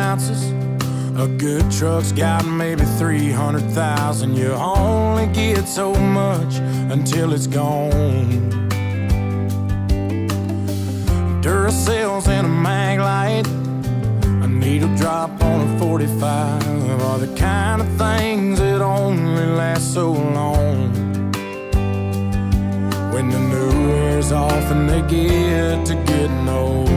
ounces. A good truck's got maybe 300,000. You only get so much until it's gone. Duracells and a mag light, a needle drop on a 45 are the kind of things that only last so long. When the new wears off and they get to getting old,